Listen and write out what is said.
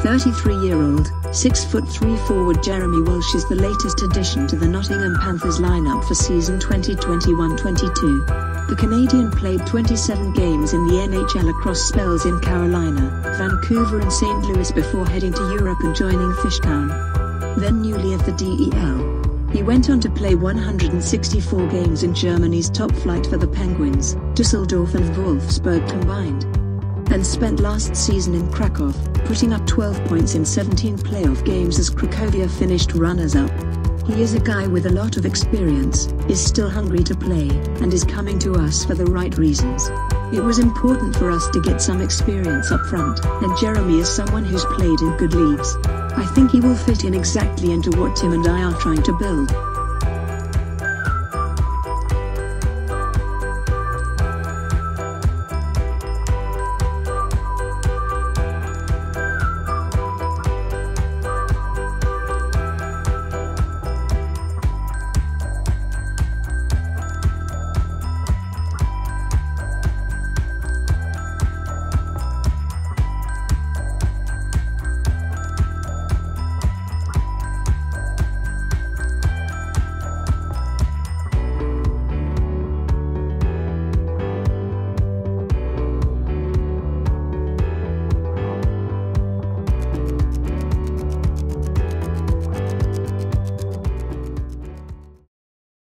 33-year-old, 6'3" forward Jeremy Welsh is the latest addition to the Nottingham Panthers lineup for season 2021-22. The Canadian played 27 games in the NHL across spells in Carolina, Vancouver and St. Louis before heading to Europe and joining Fishtown, then newly of the DEL. He went on to play 164 games in Germany's top flight for the Penguins, Düsseldorf and Wolfsburg combined, and spent last season in Krakow, putting up 12 points in 17 playoff games as Cracovia finished runners-up. He is a guy with a lot of experience, is still hungry to play, and is coming to us for the right reasons. It was important for us to get some experience up front, and Jeremy is someone who's played in good leagues. I think he will fit in exactly into what Tim and I are trying to build.